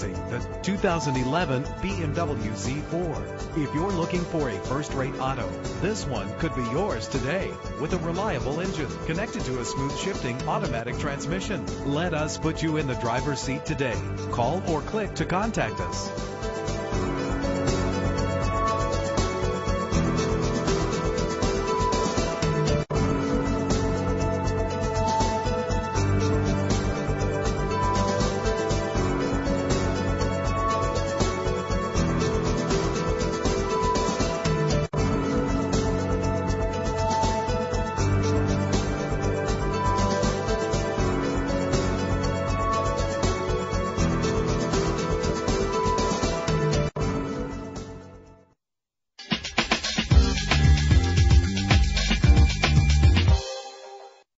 Introducing the 2011 BMW Z4. If you're looking for a first-rate auto, this one could be yours today. With a reliable engine connected to a smooth shifting automatic transmission. Let us put you in the driver's seat today. Call or click to contact us.